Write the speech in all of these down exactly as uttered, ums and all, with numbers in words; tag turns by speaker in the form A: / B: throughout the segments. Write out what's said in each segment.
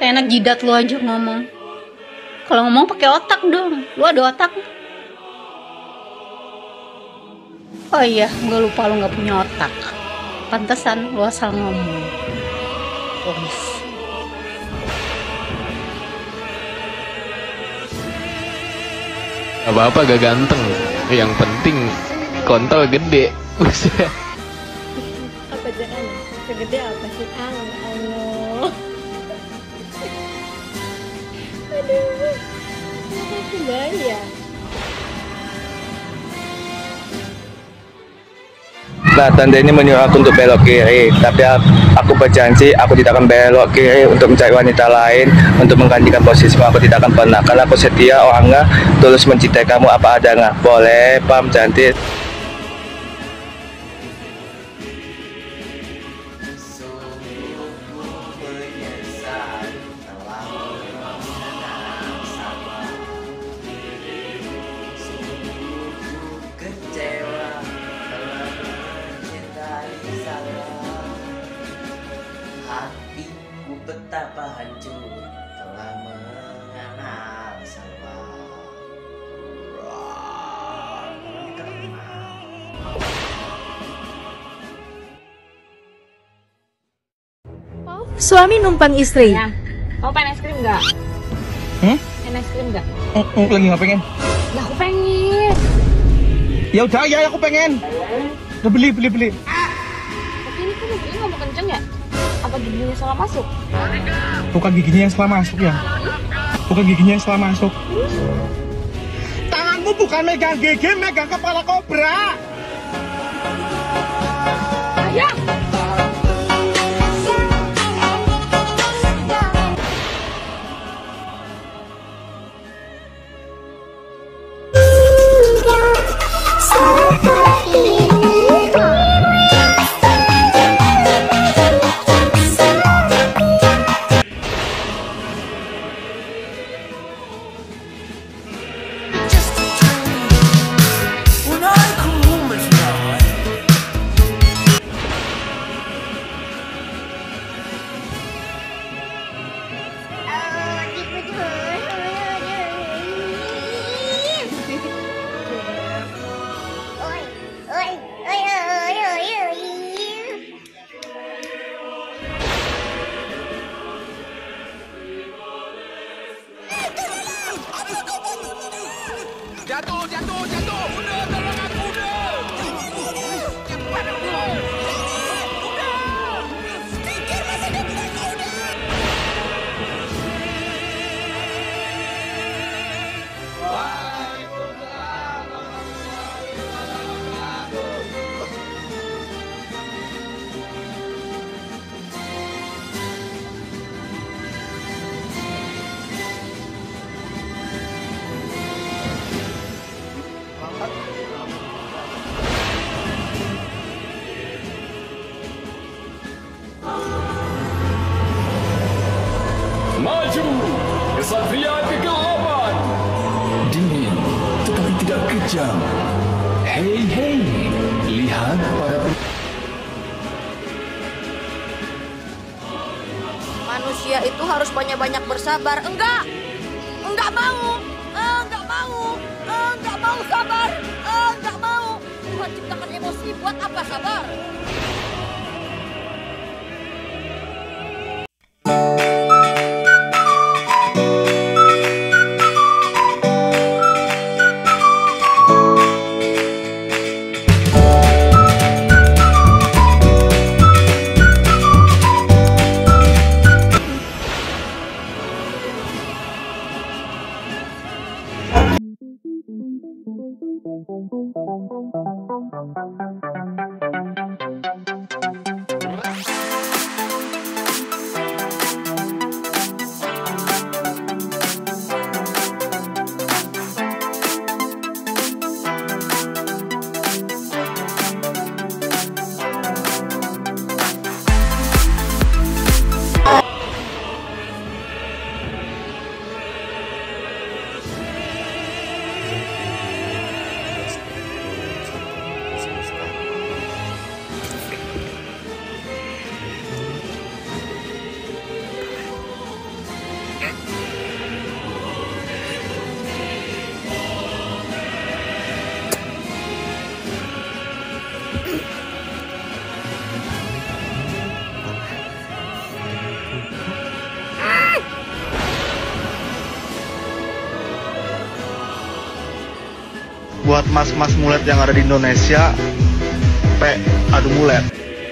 A: Enak jidat lu aja ngomong. Kalau ngomong pakai otak dong. Lu ada otak? Oh iya, gue lupa lu nggak punya otak. Pantesan lu asal ngomong. Ois.
B: Apa-apa gak ganteng. Yang penting kontol gede. Buset.
C: Apa jangan? Segede apa sih? Allah, Allah. Aduh, kenapa aku gaya?
D: Nah, tante ini menyuruh aku untuk belok kiri, tapi aku berjanji aku tidak akan belok kiri untuk mencari wanita lain untuk menggantikan posisimu. Aku tidak akan pernah, karena aku setia orangnya, tulus mencintai kamu apa adanya. Boleh, pam cantik.
E: Hatiku betapa hancur telah mengenal salah.
F: Suami numpang istri.
C: Ya. Kamu pengen es krim nggak?
D: Hmm?
C: Pengen es krim nggak?
D: Mm, mm, lagi nggak pengen?
C: Lah aku pengen.
D: Ya udah, ya aku pengen. Udah beli, beli, beli.
C: Tapi ini kan mobilnya ngomong kenceng ya? Apa giginya salah masuk?
D: Bukan giginya yang salah masuk ya? Bukan giginya yang salah masuk. Tanganmu bukan megang gigi, megang kepala kobra.
C: Ayah!
B: Jatuh, jatuh, jatuh. Udah, tolong aku udah. Cepat udah. Udah. Pikir masa depan kau udah.
G: Maju, Kesatria kegelapan. Dingin, tetapi tidak kejam. Hei, hei, lihat para
F: Manusia itu harus banyak-banyak bersabar. Enggak, enggak mau, Eh, enggak mau, Eh, enggak mau sabar, Eh, enggak mau. Tuhan ciptakan emosi, buat apa sabar?
H: buat mas-mas mulet yang ada di Indonesia, P adu mulet.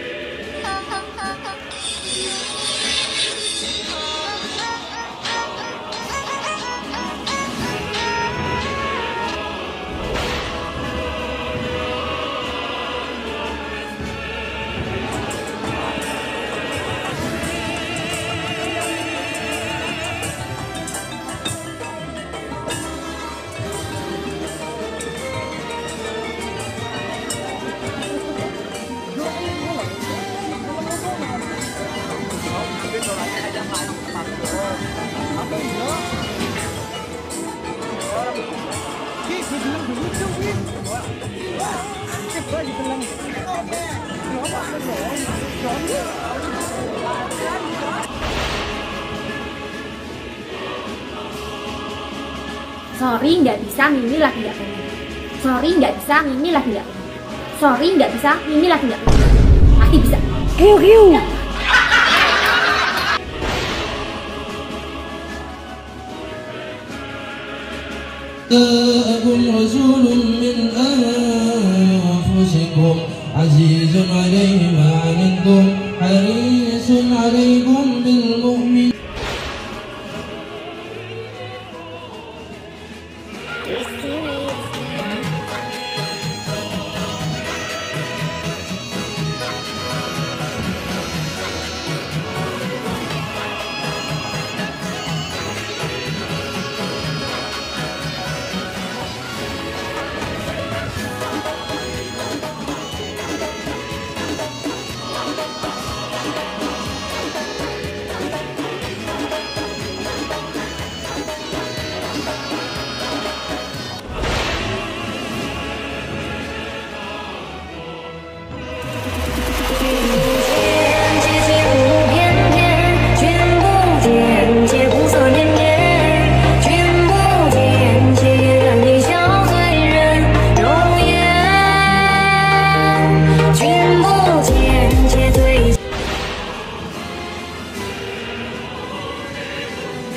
I: Sorry nggak bisa, Mimi lagi nggak pengen. Sorry nggak bisa, Mimi lagi nggak pengen. Sorry nggak bisa, Mimi lagi nggak pengen. Pasti bisa. Hiu hiu.
J: جاءكم رسول من أنفسكم عزيز عليه ما عنتم حريص عليكم بالمؤمنين.
C: Di sini